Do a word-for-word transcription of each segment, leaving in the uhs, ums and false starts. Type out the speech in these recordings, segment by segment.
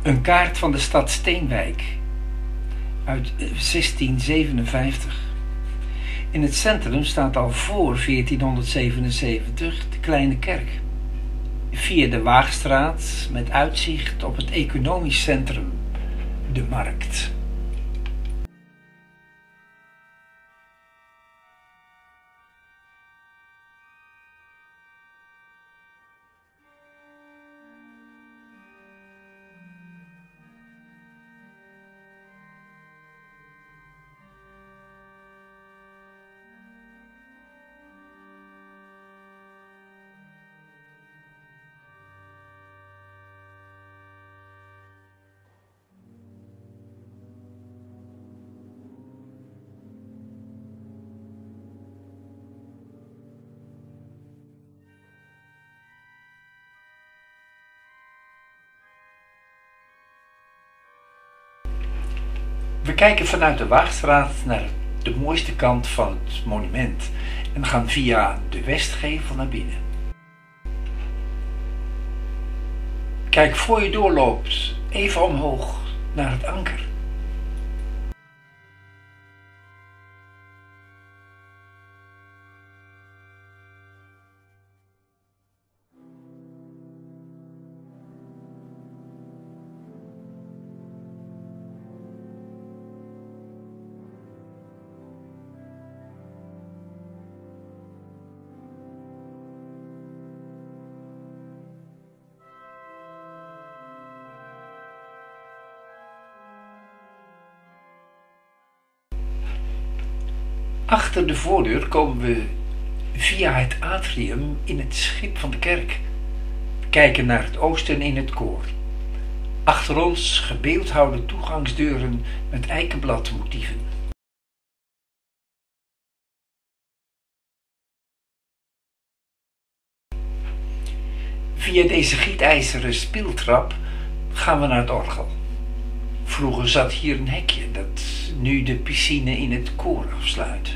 Een kaart van de stad Steenwijk uit zestien zevenenvijftig. In het centrum staat al voor veertienhonderdzevenenzeventig de kleine kerk. Via de Waagstraat met uitzicht op het economisch centrum, de markt. We kijken vanuit de Waagstraat naar de mooiste kant van het monument en gaan via de westgevel naar binnen. Kijk voor je doorloopt even omhoog naar het anker. Achter de voordeur komen we via het atrium in het schip van de kerk. We kijken naar het oosten in het koor. Achter ons gebeeldhouwde toegangsdeuren met eikenbladmotieven. Via deze gietijzeren spiltrap gaan we naar het orgel. Vroeger zat hier een hekje dat nu de piscine in het koor afsluit.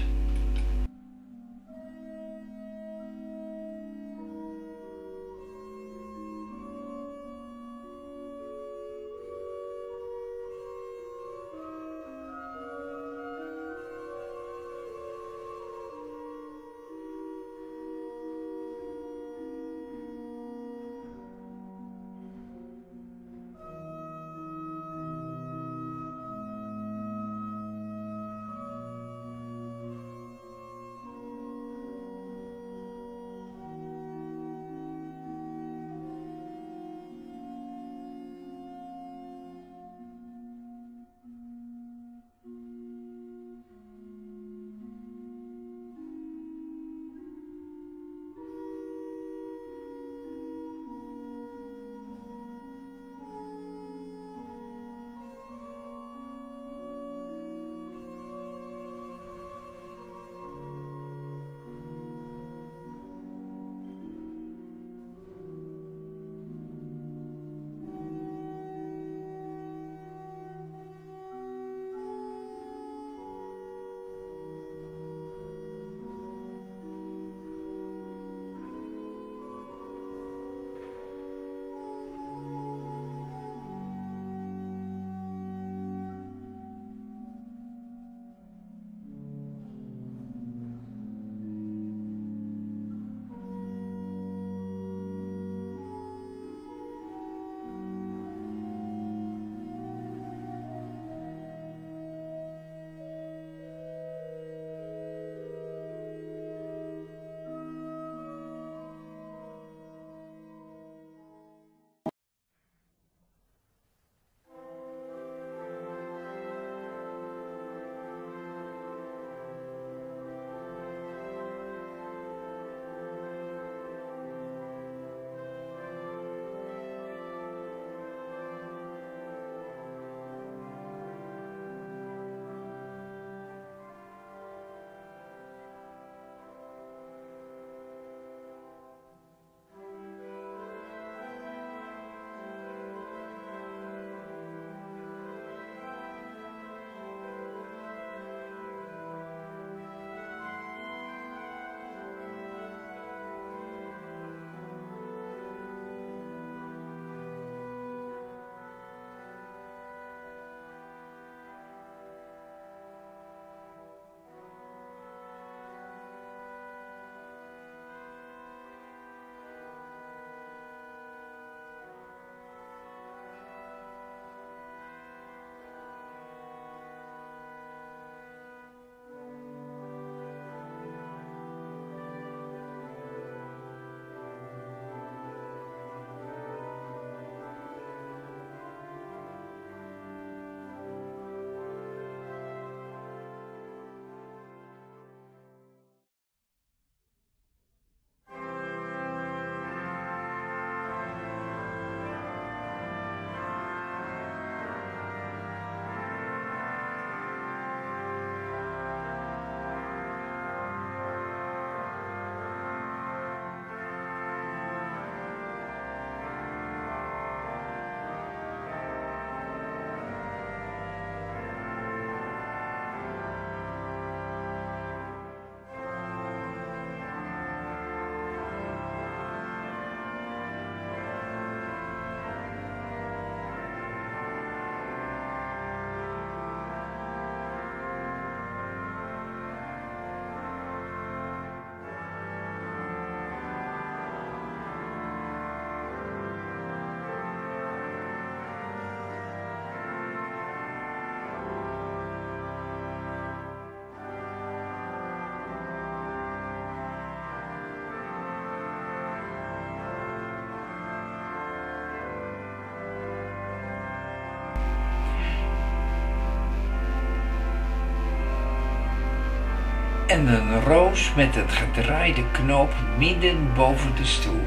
en een roos met een gedraaide knoop midden boven de stoel.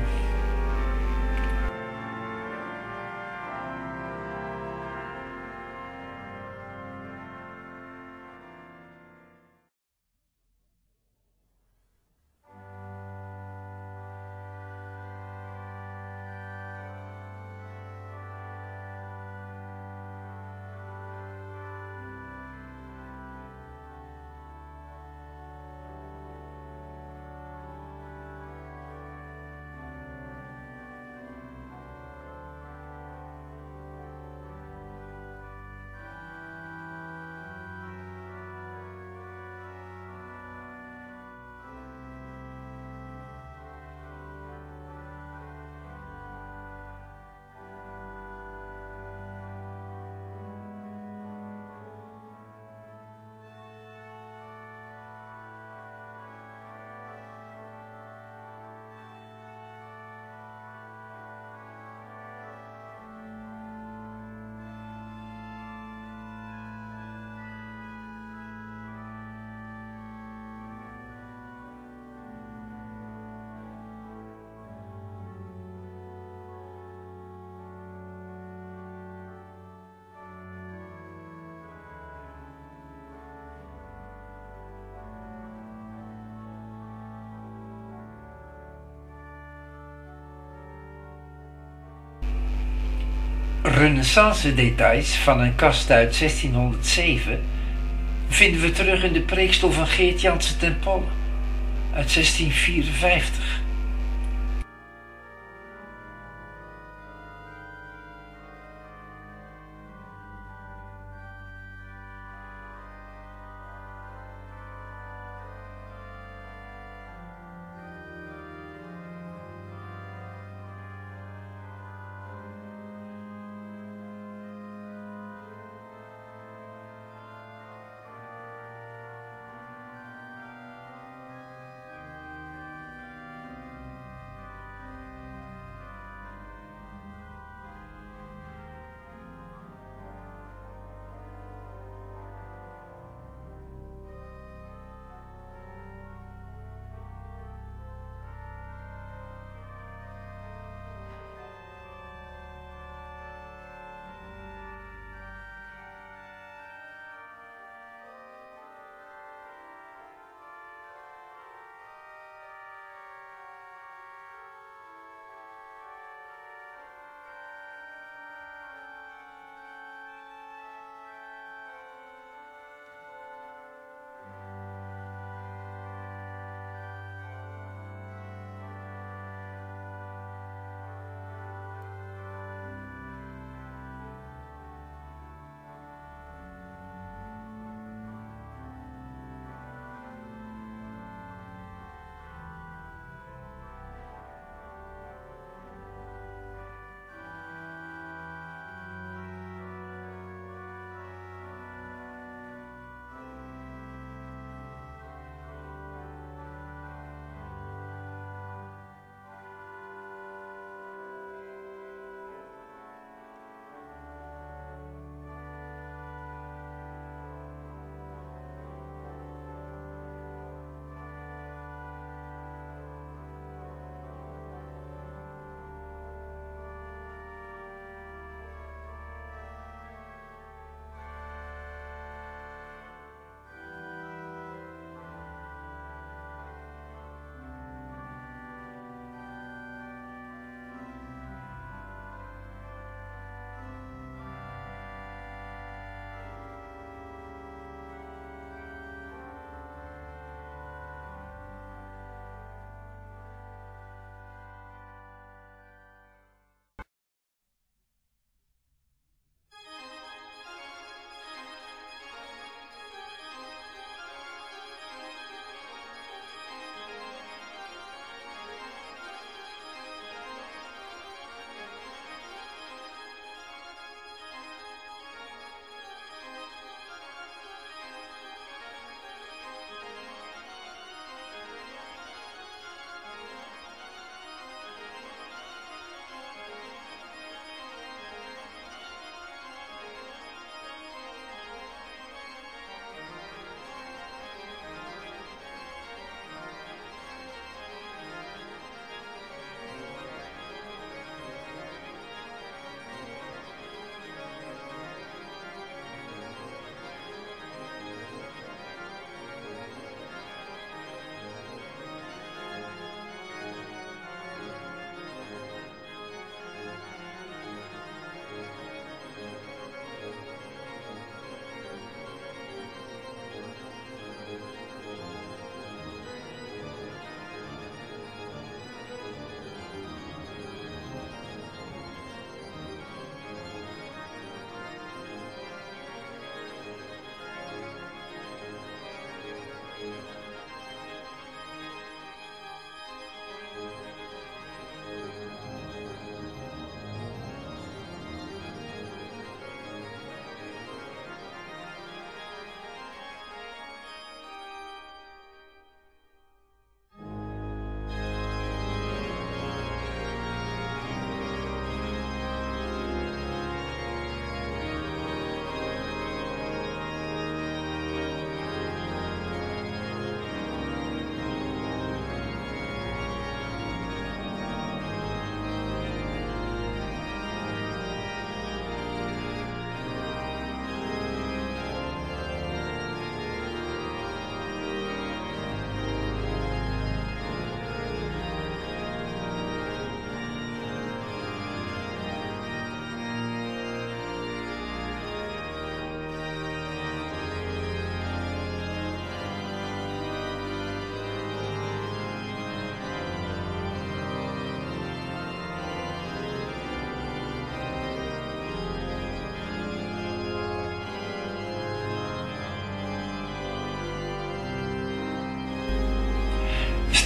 Renaissance details van een kast uit zestienhonderdzeven vinden we terug in de preekstoel van Geert Jansen ten Polle uit zestienvierenvijftig.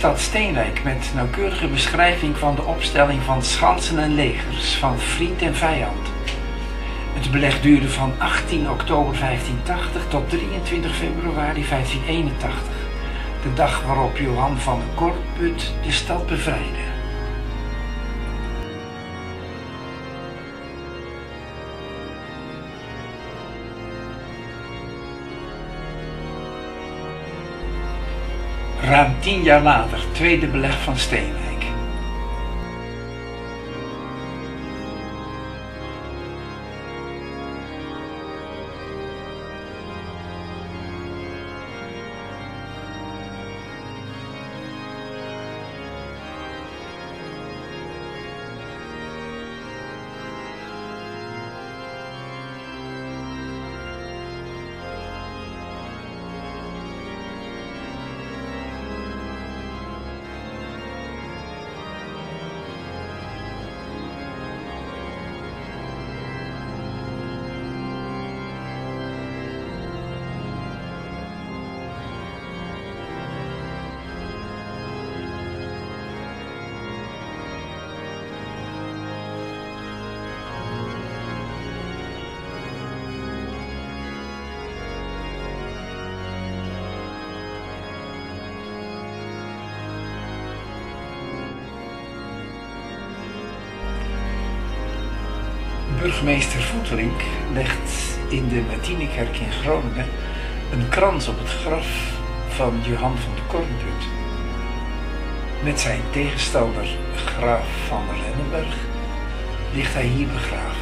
stad Steenwijk met nauwkeurige beschrijving van de opstelling van schansen en legers, van vriend en vijand. Het beleg duurde van achttien oktober vijftientachtig tot drieëntwintig februari vijftieneenentachtig, de dag waarop Johan van de Korput de stad bevrijdde. Ruim tien jaar later, tweede beleg van Steenwijk. Burgemeester Voetelink legt in de Martinikerk in Groningen een krans op het graf van Johan van de Kornput. Met zijn tegenstander graaf van Rennenberg ligt hij hier begraven.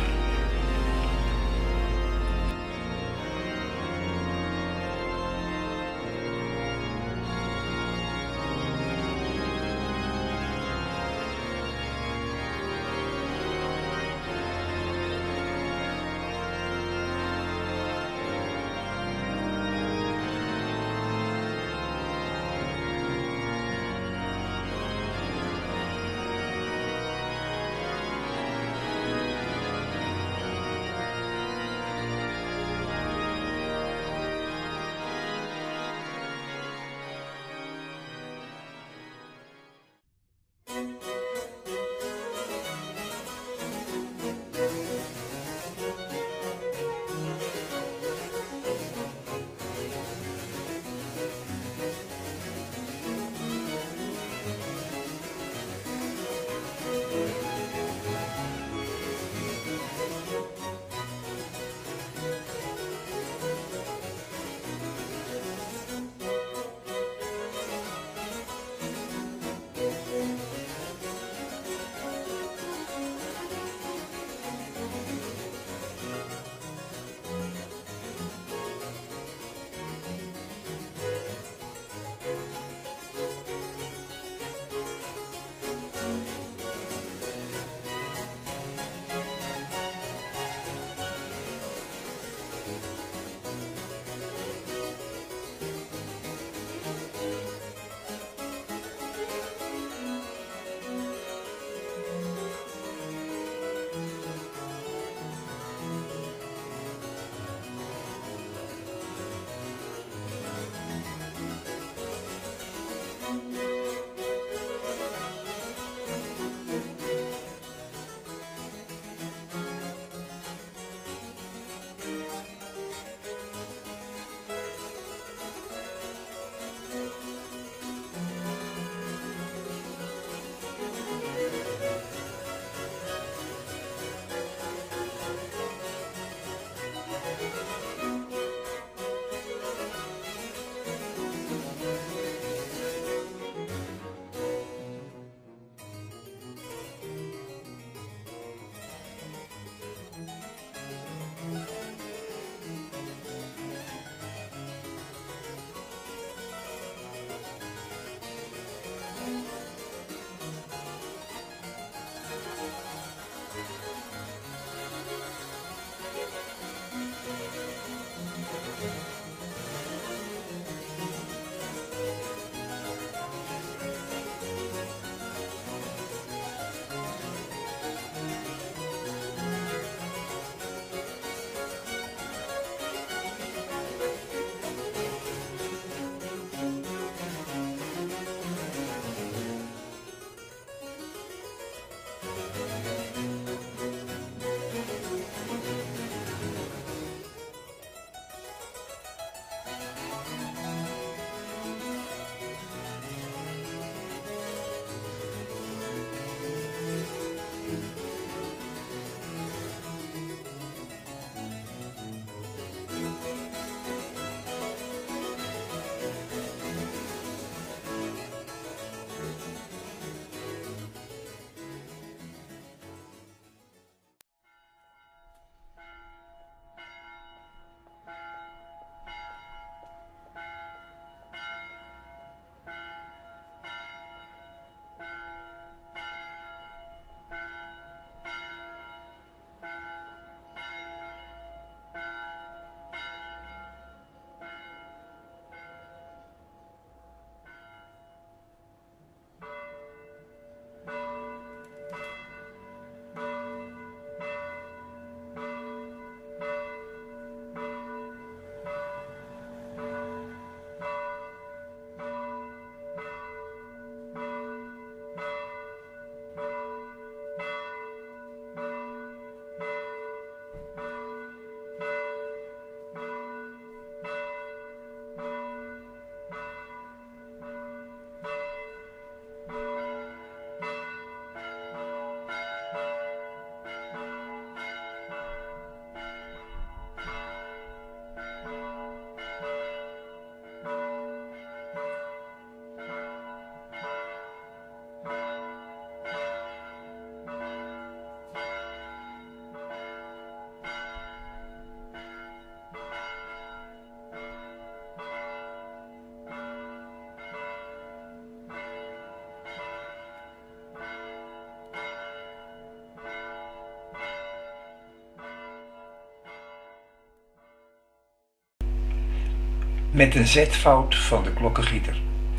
met een zetfout van de klokkengieter.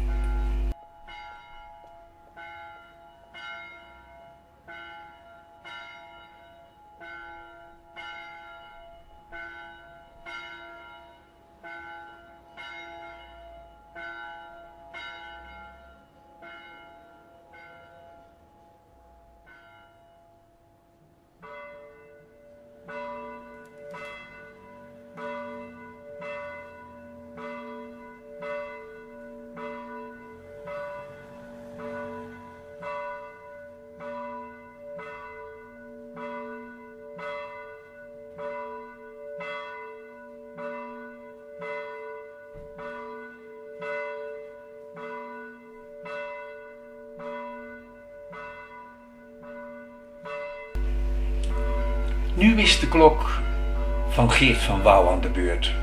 Nu is de klok van Geert van Wouw aan de beurt.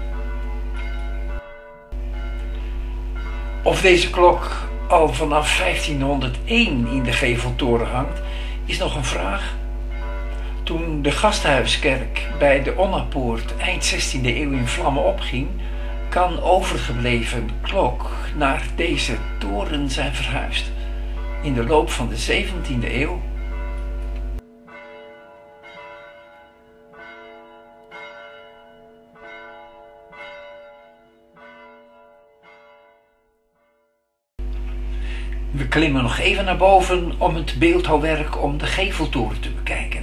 Of deze klok al vanaf vijftienhonderdéén in de geveltoren hangt, is nog een vraag. Toen de Gasthuiskerk bij de Onnapoort eind zestiende eeuw in vlammen opging, kan overgebleven klok naar deze toren zijn verhuisd in de loop van de zeventiende eeuw. We klimmen nog even naar boven om het beeldhouwwerk om de geveltoren te bekijken.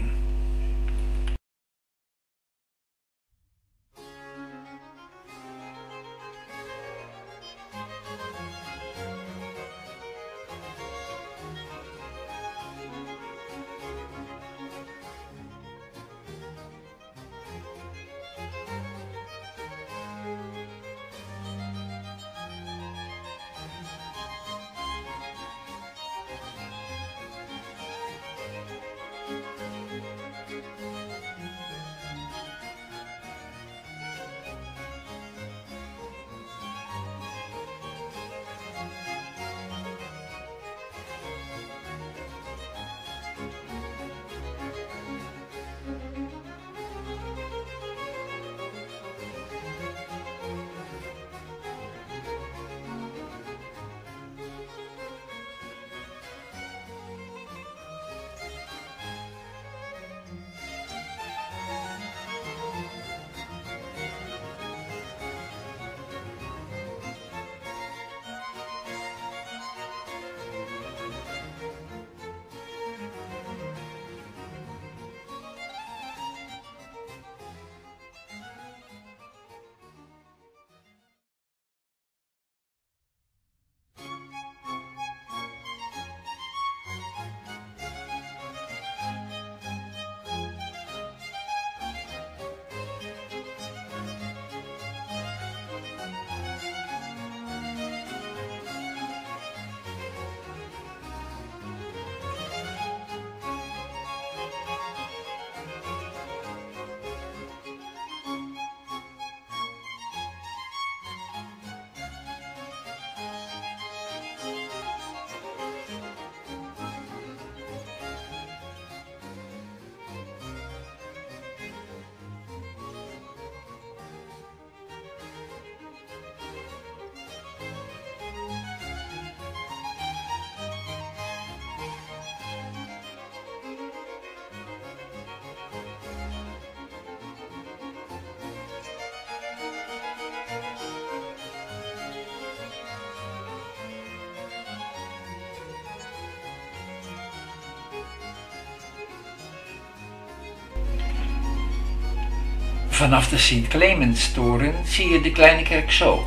Vanaf de Sint-Clemenstoren zie je de kleine kerk zo.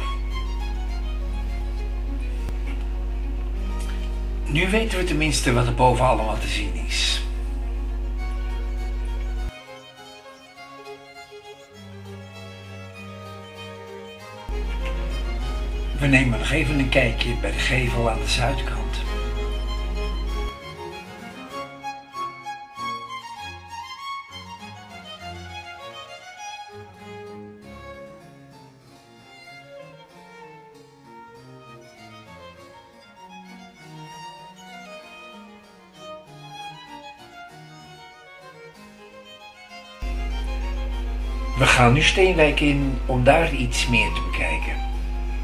Nu weten we tenminste wat er boven allemaal te zien is. We nemen nog even een kijkje bij de gevel aan de zuidkant. We gaan nu Steenwijk in om daar iets meer te bekijken.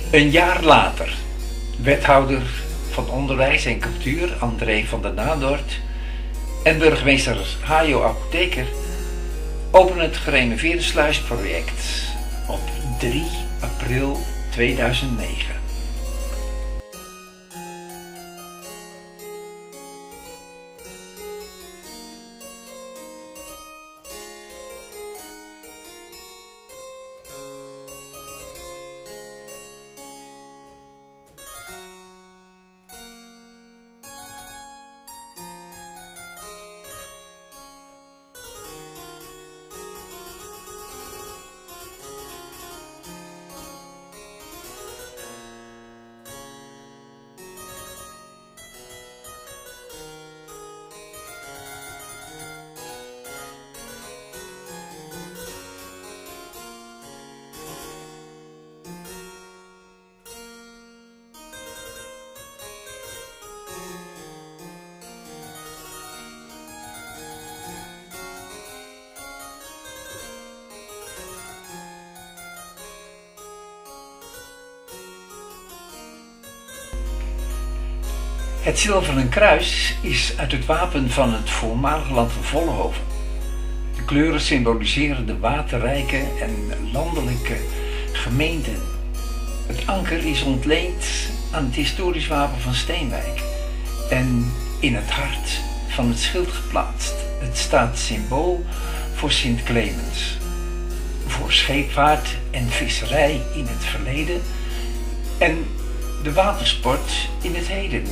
Een jaar later, wethouder van Onderwijs en Cultuur André van der Nadort en burgemeester Hajo Apotheker openen het gerenoveerde sluisproject op drie april tweeduizend negen. Het zilveren kruis is uit het wapen van het voormalige land van Vollenhoven. De kleuren symboliseren de waterrijke en landelijke gemeenten. Het anker is ontleend aan het historisch wapen van Steenwijk en in het hart van het schild geplaatst. Het staat symbool voor Sint Clemens, voor scheepvaart en visserij in het verleden en de watersport in het heden.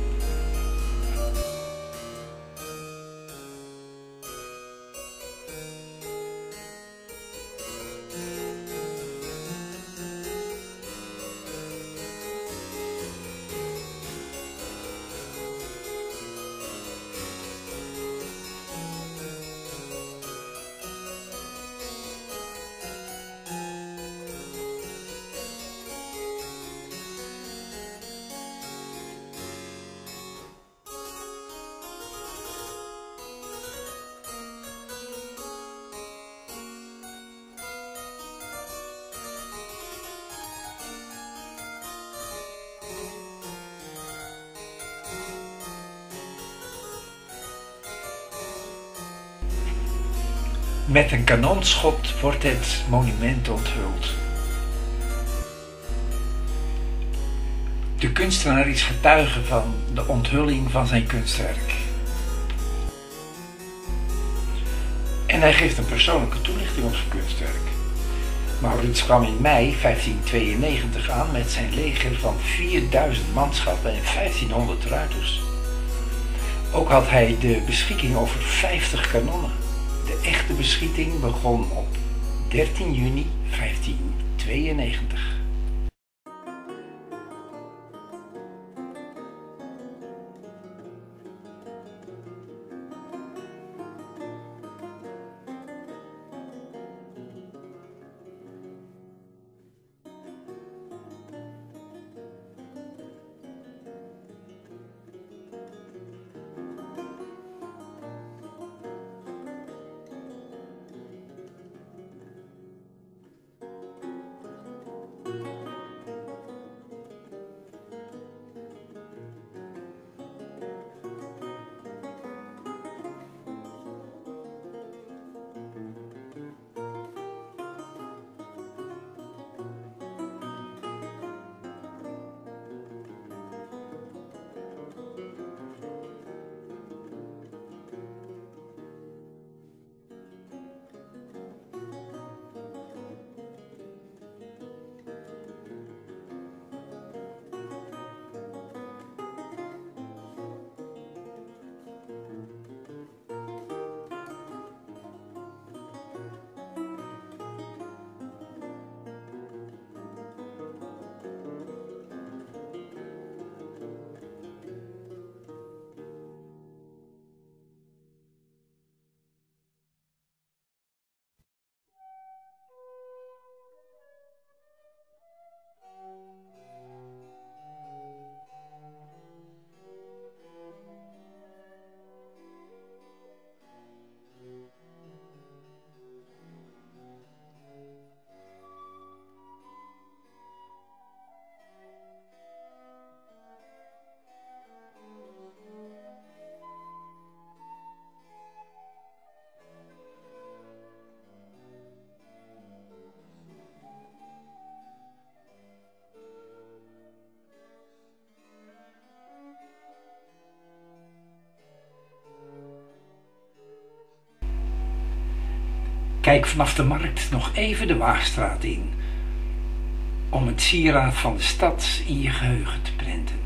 Met een kanonschot wordt het monument onthuld. De kunstenaar is getuige van de onthulling van zijn kunstwerk. En hij geeft een persoonlijke toelichting op zijn kunstwerk. Maurits kwam in mei vijftienhonderdtweeënnegentig aan met zijn leger van vierduizend manschappen en vijftienhonderd ruiters. Ook had hij de beschikking over vijftig kanonnen. De echte beschieting begon op dertien juni vijftienhonderdtweeënnegentig. Kijk vanaf de markt nog even de Waagstraat in, om het sieraad van de stad in je geheugen te prenten.